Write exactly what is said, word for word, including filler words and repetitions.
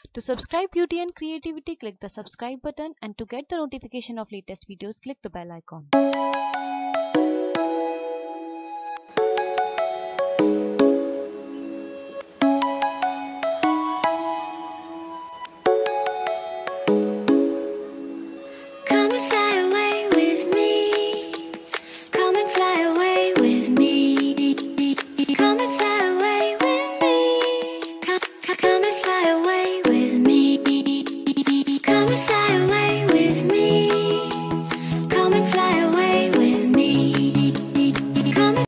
To subscribe Beauty and Creativity, click the subscribe button, and to get the notification of latest videos, click the bell icon. Come and fly away with me. Come and fly away with me. Come and fly away with me. Come, come and fly away with me.